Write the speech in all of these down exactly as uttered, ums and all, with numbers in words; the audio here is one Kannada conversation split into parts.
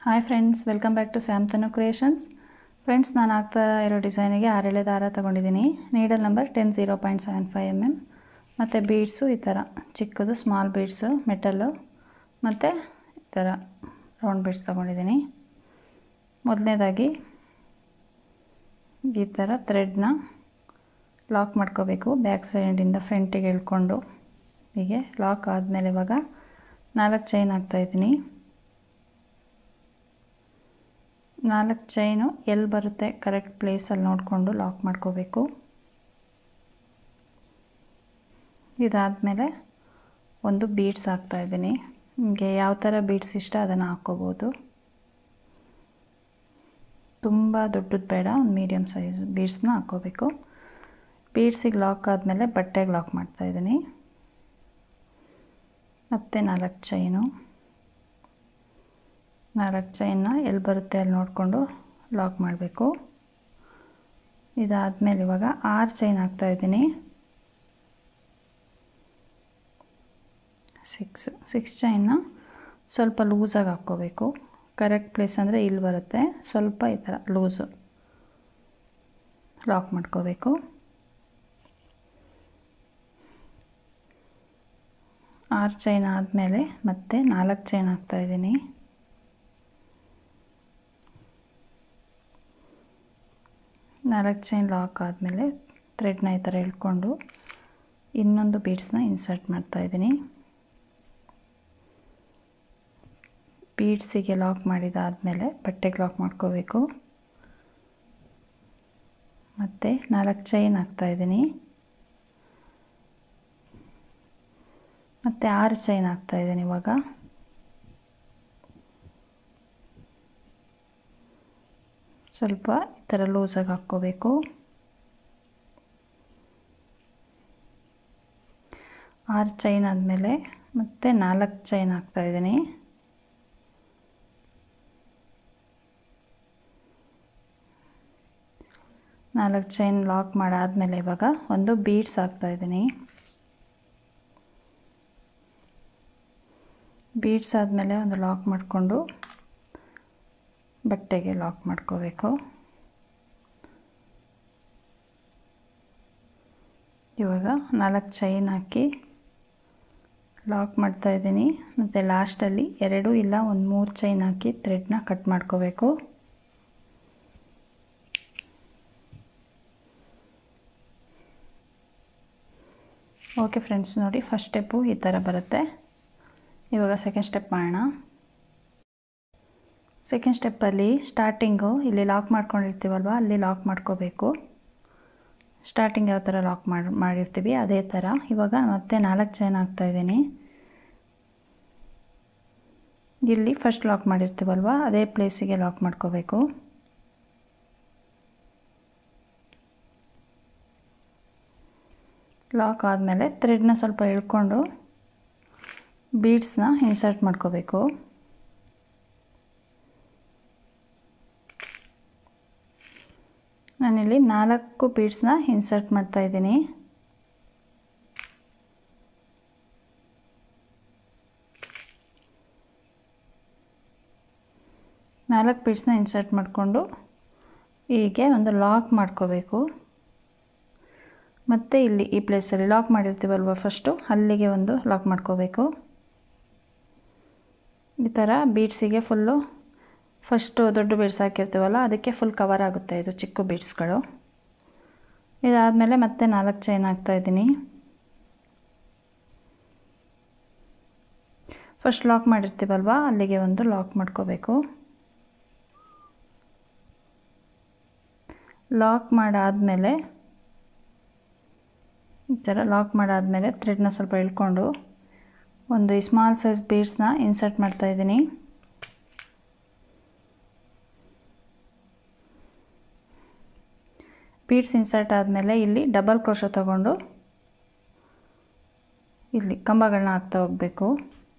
Hi friends, welcome back to Sam Tanu creations. Friends, ನಾನು ಆಗ್ತಾ ಇರೋ ಡಿಸೈನಿಗೆ ಆರೆಳೆ ದಾರ ತೊಗೊಂಡಿದ್ದೀನಿ. Needle number ten zero point seven five M M ಮತ್ತು ಬೀಡ್ಸು ಈ ಥರ ಚಿಕ್ಕದು ಸ್ಮಾಲ್ ಬೀಡ್ಸು ಮೆಟಲ್ಲು ಮತ್ತು ಈ ಥರ ರೌಂಡ್ ಬೀಡ್ಸ್ ತೊಗೊಂಡಿದ್ದೀನಿ. ಮೊದಲನೇದಾಗಿ ಈ ಥರ ಥ್ರೆಡ್ನ ಲಾಕ್ ಮಾಡ್ಕೋಬೇಕು. ಬ್ಯಾಕ್ ಸೈಡಿಂದ ಫ್ರಂಟಿಗೆ ಎಳ್ಕೊಂಡು ಹೀಗೆ ಲಾಕ್ ಆದಮೇಲೆ ಇವಾಗ ನಾಲ್ಕು ಚೈನ್ ಹಾಕ್ತಾಯಿದ್ದೀನಿ. ನಾಲ್ಕು ಚೈನು ಎಲ್ಲಿ ಬರುತ್ತೆ ಕರೆಕ್ಟ್ ಪ್ಲೇಸಲ್ಲಿ ನೋಡಿಕೊಂಡು ಲಾಕ್ ಮಾಡ್ಕೋಬೇಕು. ಇದಾದಮೇಲೆ ಒಂದು ಬೀಡ್ಸ್ ಹಾಕ್ತಾಯಿದ್ದೀನಿ. ನಿಮಗೆ ಯಾವ ಥರ ಬೀಡ್ಸ್ ಇಷ್ಟ ಅದನ್ನು ಹಾಕ್ಕೋಬೋದು. ತುಂಬ ದೊಡ್ಡದು ಬೇಡ, ಒಂದು ಮೀಡಿಯಮ್ ಸೈಜ್ ಬೀಡ್ಸ್ನ ಹಾಕ್ಕೋಬೇಕು. ಬೀಡ್ಸಿಗೆ ಲಾಕ್ ಆದಮೇಲೆ ಬಟ್ಟೆಗೆ ಲಾಕ್ ಮಾಡ್ತಾಯಿದ್ದೀನಿ. ಮತ್ತು ನಾಲ್ಕು ಚೈನು ನಾಲ್ಕು ಚೈನ್ನ ಎಲ್ಲಿ ಬರುತ್ತೆ ಅಲ್ಲಿ ನೋಡಿಕೊಂಡು ಲಾಕ್ ಮಾಡಬೇಕು. ಇದಾದಮೇಲೆ ಇವಾಗ ಆರು ಚೈನ್ ಹಾಕ್ತಾಯಿದ್ದೀನಿ. ಸಿಕ್ಸ್ ಸಿಕ್ಸ್ ಚೈನ್ನ ಸ್ವಲ್ಪ ಲೂಸಾಗಿ ಹಾಕ್ಕೋಬೇಕು. ಕರೆಕ್ಟ್ ಪ್ಲೇಸ್ ಅಂದರೆ ಇಲ್ಲಿ ಬರುತ್ತೆ, ಸ್ವಲ್ಪ ಈ ಥರ ಲೂಸು ಲಾಕ್ ಮಾಡ್ಕೋಬೇಕು. ಆರು ಚೈನ್ ಆದಮೇಲೆ ಮತ್ತೆ ನಾಲ್ಕು ಚೈನ್ ಹಾಕ್ತಾಯಿದ್ದೀನಿ. ನಾಲ್ಕು ಚೈನ್ ಲಾಕ್ ಆದಮೇಲೆ ಥ್ರೆಡ್ನ ಈ ಥರ ಎಳ್ಕೊಂಡು ಇನ್ನೊಂದು ಬೀಡ್ಸ್ನ ಇನ್ಸರ್ಟ್ ಮಾಡ್ತಾಯಿದ್ದೀನಿ. ಬೀಡ್ಸಿಗೆ ಲಾಕ್ ಮಾಡಿದಾದಮೇಲೆ ಬಟ್ಟೆಗೆ ಲಾಕ್ ಮಾಡ್ಕೋಬೇಕು. ಮತ್ತು ನಾಲ್ಕು ಚೈನ್ ಹಾಕ್ತಾಯಿದ್ದೀನಿ. ಮತ್ತು ಆರು ಚೈನ್ ಹಾಕ್ತಾಯಿದ್ದೀನಿ. ಇವಾಗ ಸ್ವಲ್ಪ ಈ ಥರ ಲೂಸಾಗಿ ಹಾಕ್ಕೋಬೇಕು. ಆರು ಚೈನ್ ಆದಮೇಲೆ ಮತ್ತೆ ನಾಲ್ಕು ಚೈನ್ ಹಾಕ್ತಾಯಿದ್ದೀನಿ. ನಾಲ್ಕು ಚೈನ್ ಲಾಕ್ ಮಾಡಾದಮೇಲೆ ಇವಾಗ ಒಂದು ಬೀಡ್ಸ್ ಹಾಕ್ತಾಯಿದ್ದೀನಿ. ಬೀಡ್ಸ್ ಆದಮೇಲೆ ಒಂದು ಲಾಕ್ ಮಾಡಿಕೊಂಡು ಬಟ್ಟೆಗೆ ಲಾಕ್ ಮಾಡ್ಕೋಬೇಕು. ಇವಾಗ ನಾಲ್ಕು ಚೈನ್ ಹಾಕಿ ಲಾಕ್ ಮಾಡ್ತಾಯಿದ್ದೀನಿ. ಮತ್ತು ಲಾಸ್ಟಲ್ಲಿ ಎರಡು ಇಲ್ಲ ಒಂದು ಮೂರು ಚೈನ್ ಹಾಕಿ ಥ್ರೆಡ್ನ ಕಟ್ ಮಾಡ್ಕೋಬೇಕು. ಓಕೆ ಫ್ರೆಂಡ್ಸ್, ನೋಡಿ ಫಸ್ಟ್ ಸ್ಟೆಪ್ಪು ಈ ಥರ ಬರುತ್ತೆ. ಇವಾಗ ಸೆಕೆಂಡ್ ಸ್ಟೆಪ್ ಮಾಡೋಣ. ಸೆಕೆಂಡ್ ಸ್ಟೆಪ್ಪಲ್ಲಿ ಸ್ಟಾರ್ಟಿಂಗು ಇಲ್ಲಿ ಲಾಕ್ ಮಾಡ್ಕೊಂಡಿರ್ತೀವಲ್ವ ಅಲ್ಲಿ ಲಾಕ್ ಮಾಡ್ಕೋಬೇಕು. ಸ್ಟಾರ್ಟಿಂಗ್ ಯಾವ ಥರ ಲಾಕ್ ಮಾಡಿ ಮಾಡಿರ್ತೀವಿ ಅದೇ ಥರ. ಇವಾಗ ಮತ್ತೆ ನಾಲ್ಕು ಚೈನ್ ಹಾಕ್ತಾಯಿದ್ದೀನಿ. ಇಲ್ಲಿ ಫಸ್ಟ್ ಲಾಕ್ ಮಾಡಿರ್ತೀವಲ್ವ ಅದೇ ಪ್ಲೇಸಿಗೆ ಲಾಕ್ ಮಾಡ್ಕೋಬೇಕು. ಲಾಕ್ ಆದಮೇಲೆ ಥ್ರೆಡ್ನ ಸ್ವಲ್ಪ ಎಳ್ಕೊಂಡು ಬೀಡ್ಸ್ನ ಇನ್ಸರ್ಟ್ ಮಾಡ್ಕೋಬೇಕು. ನಾನಿಲ್ಲಿ ನಾಲ್ಕು ಬೀಡ್ಸ್ನ ಇನ್ಸರ್ಟ್ ಮಾಡ್ತಾಯಿದ್ದೀನಿ. ನಾಲ್ಕು ಬೀಡ್ಸ್ನ ಇನ್ಸರ್ಟ್ ಮಾಡಿಕೊಂಡು ಹೀಗೆ ಒಂದು ಲಾಕ್ ಮಾಡ್ಕೋಬೇಕು. ಮತ್ತು ಇಲ್ಲಿ ಈ ಪ್ಲೇಸಲ್ಲಿ ಲಾಕ್ ಮಾಡಿರ್ತೀವಲ್ವ ಫಸ್ಟು ಅಲ್ಲಿಗೆ ಒಂದು ಲಾಕ್ ಮಾಡ್ಕೋಬೇಕು. ಈ ಥರ ಬೀಡ್ಸಿಗೆ ಫುಲ್ಲು ಫಸ್ಟು ದೊಡ್ಡ ಬೀಡ್ಸ್ ಹಾಕಿರ್ತೀವಲ್ಲ ಅದಕ್ಕೆ ಫುಲ್ ಕವರ್ ಆಗುತ್ತೆ ಇದು ಚಿಕ್ಕ ಬೀಡ್ಸ್ಗಳು. ಇದಾದಮೇಲೆ ಮತ್ತೆ ನಾಲ್ಕು ಚೈನ್ ಹಾಕ್ತಾಯಿದ್ದೀನಿ. ಫಸ್ಟ್ ಲಾಕ್ ಮಾಡಿರ್ತೀವಲ್ವ ಅಲ್ಲಿಗೆ ಒಂದು ಲಾಕ್ ಮಾಡ್ಕೋಬೇಕು. ಲಾಕ್ ಮಾಡಾದಮೇಲೆ ಈ ಥರ ಲಾಕ್ ಮಾಡಾದಮೇಲೆ ಥ್ರೆಡ್ನ ಸ್ವಲ್ಪ ಇಳ್ಕೊಂಡು ಒಂದು ಸ್ಮಾಲ್ ಸೈಜ್ ಬೀಡ್ಸ್ನ ಇನ್ಸರ್ಟ್ ಮಾಡ್ತಾಯಿದ್ದೀನಿ. ಬೀಡ್ಸ್ ಇನ್ಸರ್ಟ್ ಆದಮೇಲೆ ಇಲ್ಲಿ ಡಬಲ್ ಕ್ರೋಶೋ ತಗೊಂಡು ಇಲ್ಲಿ ಕಂಬಗಳನ್ನ ಹಾಕ್ತಾ ಹೋಗಬೇಕು.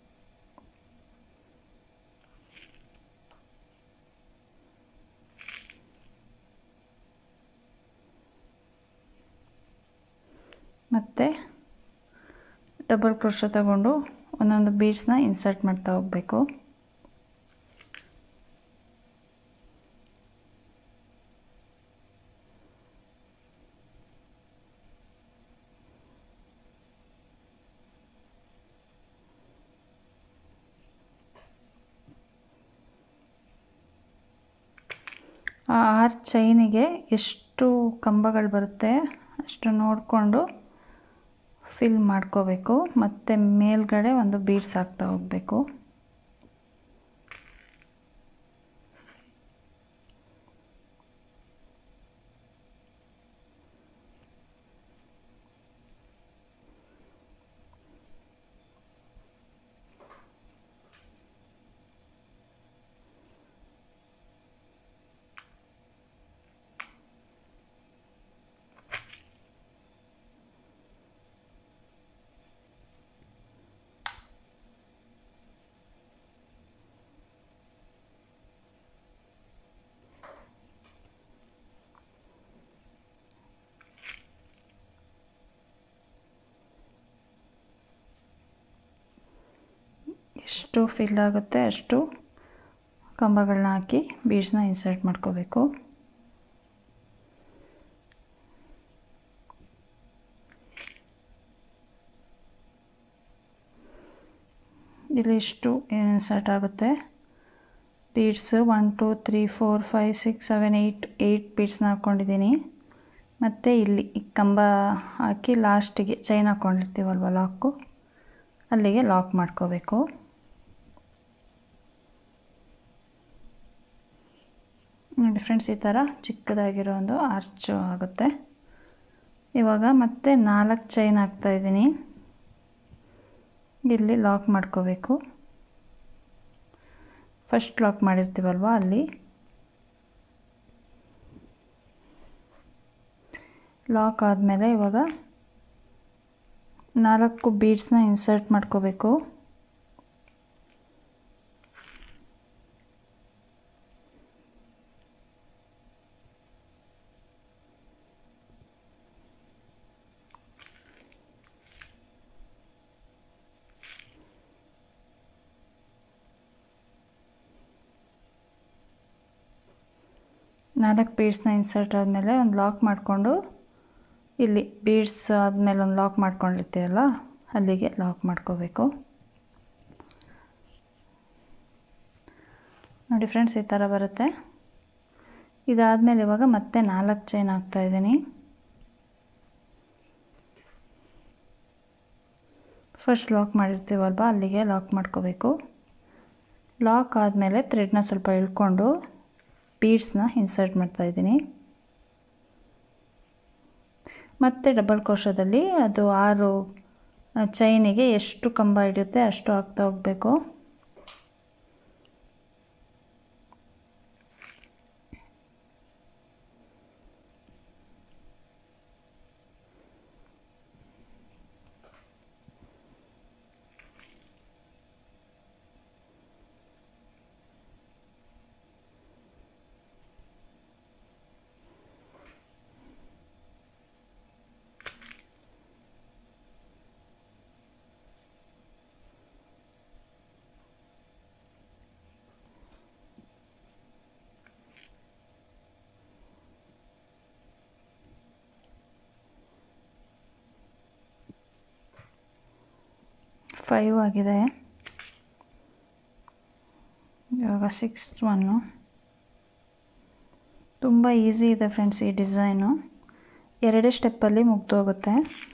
ಮತ್ತು ಡಬಲ್ ಕ್ರೋಶೋ ತಗೊಂಡು ಒಂದೊಂದು ಬೀಡ್ಸ್ನ ಇನ್ಸರ್ಟ್ ಮಾಡ್ತಾ ಹೋಗಬೇಕು. ಆ ಆರು ಚೈನಿಗೆ ಎಷ್ಟು ಕಂಬಗಳು ಬರುತ್ತೆ ಅಷ್ಟು ನೋಡಿಕೊಂಡು ಫಿಲ್ ಮಾಡ್ಕೋಬೇಕು. ಮತ್ತು ಮೇಲ್ಗಡೆ ಒಂದು ಬೀಡ್ಸ್ ಹಾಕ್ತಾ ಹೋಗಬೇಕು. ಎಷ್ಟು ಫಿಲ್ ಆಗುತ್ತೆ ಅಷ್ಟು ಕಂಬಗಳನ್ನ ಹಾಕಿ ಬೀಡ್ಸ್ನ ಇನ್ಸರ್ಟ್ ಮಾಡ್ಕೋಬೇಕು. ಇಲ್ಲಿ ಇಷ್ಟು ಏನು ಇನ್ಸರ್ಟ್ ಆಗುತ್ತೆ beads one two three four five six seven eight eight ಬೀಡ್ಸ್ನ ಹಾಕ್ಕೊಂಡಿದ್ದೀನಿ. ಮತ್ತು ಇಲ್ಲಿ ಈ ಕಂಬ ಹಾಕಿ ಲಾಸ್ಟಿಗೆ ಚೈನ್ ಹಾಕ್ಕೊಂಡಿರ್ತೀವಲ್ವ ಲಾಕು, ಅಲ್ಲಿಗೆ ಲಾಕ್ ಮಾಡ್ಕೋಬೇಕು. ನೋಡಿ ಫ್ರೆಂಡ್ಸ್, ಈ ಥರ ಚಿಕ್ಕದಾಗಿರೋ ಒಂದು ಆರ್ಚು ಆಗುತ್ತೆ. ಇವಾಗ ಮತ್ತೆ ನಾಲ್ಕು ಚೈನ್ ಹಾಕ್ತಾಯಿದ್ದೀನಿ. ಇಲ್ಲಿ ಲಾಕ್ ಮಾಡ್ಕೋಬೇಕು. ಫಸ್ಟ್ ಲಾಕ್ ಮಾಡಿರ್ತೀವಲ್ವ ಅಲ್ಲಿ ಲಾಕ್ ಆದಮೇಲೆ ಇವಾಗ ನಾಲ್ಕು ಬೀಡ್ಸ್ನ ಇನ್ಸರ್ಟ್ ಮಾಡ್ಕೋಬೇಕು. ನಾಲ್ಕು ಬೀಡ್ಸ್ನ ಇನ್ಸರ್ಟ್ ಆದಮೇಲೆ ಒಂದು ಲಾಕ್ ಮಾಡಿಕೊಂಡು ಇಲ್ಲಿ ಬೀಡ್ಸ್ ಆದಮೇಲೆ ಒಂದು ಲಾಕ್ ಮಾಡ್ಕೊಂಡಿರ್ತೀವಲ್ಲ ಅಲ್ಲಿಗೆ ಲಾಕ್ ಮಾಡ್ಕೋಬೇಕು. ನೋಡಿ ಫ್ರೆಂಡ್ಸ್, ಈ ಥರ ಬರುತ್ತೆ. ಇದಾದಮೇಲೆ ಇವಾಗ ಮತ್ತೆ ನಾಲ್ಕು ಚೈನ್ ಹಾಕ್ತಾಯಿದ್ದೀನಿ. ಫಸ್ಟ್ ಲಾಕ್ ಮಾಡಿರ್ತೀವಲ್ವ ಅಲ್ಲಿಗೆ ಲಾಕ್ ಮಾಡ್ಕೋಬೇಕು. ಲಾಕ್ ಆದಮೇಲೆ ಥ್ರೆಡ್ನ ಸ್ವಲ್ಪ ಇಳ್ಕೊಂಡು ಬೀಡ್ಸ್ನ ಇನ್ಸರ್ಟ್ ಮಾಡ್ತಾಯಿದ್ದೀನಿ. ಮತ್ತು ಡಬಲ್ ಕ್ರೋಶದಲ್ಲಿ ಅದು ಆರು ಚೈನಿಗೆ ಎಷ್ಟು ಕಂಬ ಹಿಡಿಯುತ್ತೆ ಅಷ್ಟು ಹಾಕ್ತಾ ಹೋಗಬೇಕು. ಫೈವ್ ಆಗಿದೆ. ಇವಾಗ ಸಿಕ್ಸ್ತ್ ಒನ್ನು. ತುಂಬ ಈಸಿ ಇದೆ ಫ್ರೆಂಡ್ಸ್ ಈ ಡಿಸೈನು. ಎರಡೇ ಸ್ಟೆಪ್ಪಲ್ಲಿ ಮುಗ್ದೋಗುತ್ತೆ.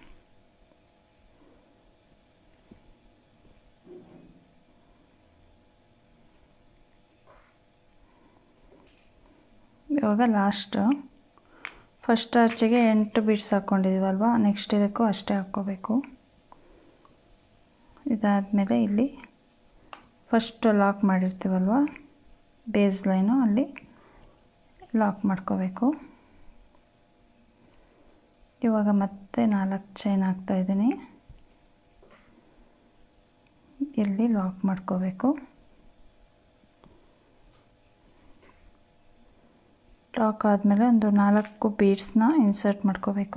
ಇವಾಗ ಲಾಸ್ಟು ಫಸ್ಟ್ ಆರ್ಚಿಗೆ ಎಂಟು ಬೀಡ್ಸ್ ಹಾಕ್ಕೊಂಡಿದ್ದೀವಲ್ವ, ನೆಕ್ಸ್ಟ್ ಇದಕ್ಕೂ ಅಷ್ಟೇ ಹಾಕ್ಕೋಬೇಕು. ಇದಾದಮೇಲೆ ಇಲ್ಲಿ ಫಸ್ಟು ಲಾಕ್ ಮಾಡಿರ್ತೀವಲ್ವ ಬೇಸ್ ಲೈನು ಅಲ್ಲಿ ಲಾಕ್ ಮಾಡ್ಕೋಬೇಕು. ಇವಾಗ ಮತ್ತೆ ನಾಲ್ಕು ಚೈನ್ ಹಾಕ್ತಾಯಿದ್ದೀನಿ. ಇಲ್ಲಿ ಲಾಕ್ ಮಾಡ್ಕೋಬೇಕು. ಲಾಕ್ ಆದಮೇಲೆ ಒಂದು ನಾಲ್ಕು ಬೀಡ್ಸ್ನ ಇನ್ಸರ್ಟ್ ಮಾಡ್ಕೋಬೇಕು.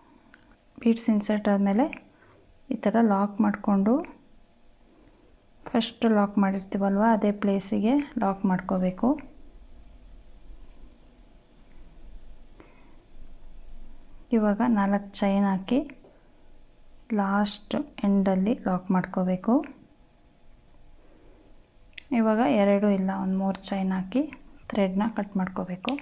ಬೀಡ್ಸ್ ಇನ್ಸರ್ಟ್ ಆದಮೇಲೆ ಈ ಥರ ಲಾಕ್ ಮಾಡಿಕೊಂಡು ಫಸ್ಟ್ ಲಾಕ್ ಮಾಡಿರ್ತೀವಲ್ವ ಅದೇ ಪ್ಲೇಸಿಗೆ ಲಾಕ್ ಮಾಡ್ಕೋಬೇಕು. ಇವಾಗ ನಾಲ್ಕು ಚೈನ್ ಹಾಕಿ ಲಾಸ್ಟ್ ಎಂಡಲ್ಲಿ ಲಾಕ್ ಮಾಡ್ಕೋಬೇಕು. ಇವಾಗ ಎರಡು ಇಲ್ಲ ಒಂದು ಮೂರು ಚೈನ್ ಹಾಕಿ ಥ್ರೆಡ್ನ ಕಟ್ ಮಾಡ್ಕೋಬೇಕು.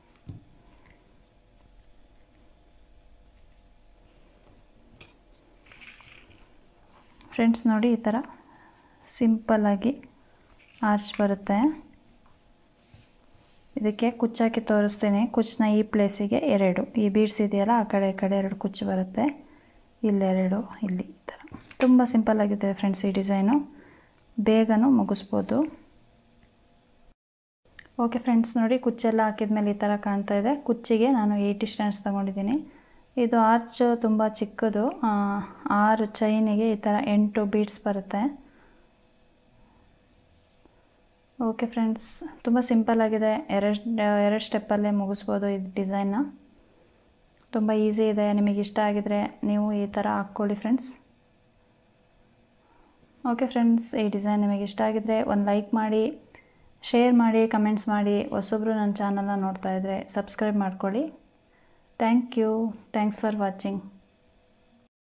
ಫ್ರೆಂಡ್ಸ್ ನೋಡಿ, ಈ ಥರ ಸಿಂಪಲ್ಲಾಗಿ ಆರ್ಚ್ ಬರುತ್ತೆ. ಇದಕ್ಕೆ ಕುಚ್ಚಾಕಿ ತೋರಿಸ್ತೀನಿ. ಕುಚ್ಚನ್ನ ಈ ಪ್ಲೇಸಿಗೆ ಎರಡು, ಈ ಬೀಡ್ಸ್ ಇದೆಯಲ್ಲ ಆ ಕಡೆ ಈ ಕಡೆ ಎರಡು ಕುಚ್ಚು ಬರುತ್ತೆ, ಇಲ್ಲೆರಡು, ಇಲ್ಲಿ ಈ ಥರ. ತುಂಬ ಸಿಂಪಲ್ಲಾಗಿದೆ ಫ್ರೆಂಡ್ಸ್ ಈ ಡಿಸೈನು, ಬೇಗನೂ ಮುಗಿಸ್ಬೋದು. ಓಕೆ ಫ್ರೆಂಡ್ಸ್ ನೋಡಿ, ಕುಚ್ಚೆಲ್ಲ ಹಾಕಿದ್ಮೇಲೆ ಈ ಥರ ಕಾಣ್ತಾ ಇದೆ. ಕುಚ್ಚಿಗೆ ನಾನು ಏಯ್ಟಿ ಸ್ಟ್ಯಾಂಡ್ಸ್ ತೊಗೊಂಡಿದ್ದೀನಿ. ಇದು ಆರ್ಚ್ ತುಂಬ ಚಿಕ್ಕದು, ಆರು ಚೈನಿಗೆ ಈ ಥರ ಎಂಟು ಬೀಡ್ಸ್ ಬರುತ್ತೆ. ಓಕೆ ಫ್ರೆಂಡ್ಸ್, ತುಂಬ ಸಿಂಪಲ್ಲಾಗಿದೆ. ಎರಡು ಎರಡು ಸ್ಟೆಪ್ಪಲ್ಲೇ ಮುಗಿಸ್ಬೋದು ಈ ಡಿಸೈನ್ನ. ತುಂಬ ಈಸಿ ಇದೆ. ನಿಮಗೆ ಇಷ್ಟ ಆಗಿದರೆ ನೀವು ಈ ಥರ ಹಾಕ್ಕೊಳ್ಳಿ ಫ್ರೆಂಡ್ಸ್. ಓಕೆ ಫ್ರೆಂಡ್ಸ್, ಈ ಡಿಸೈನ್ ನಿಮಗೆ ಇಷ್ಟ ಆಗಿದರೆ ಒಂದು ಲೈಕ್ ಮಾಡಿ, ಶೇರ್ ಮಾಡಿ, ಕಮೆಂಟ್ಸ್ ಮಾಡಿ. ಹೊಸೊಬ್ಬರು ನನ್ನ ಚಾನಲ್ನ ನೋಡ್ತಾ ಇದ್ದರೆ ಸಬ್ಸ್ಕ್ರೈಬ್ ಮಾಡ್ಕೊಳ್ಳಿ. Thank you. Thanks for watching.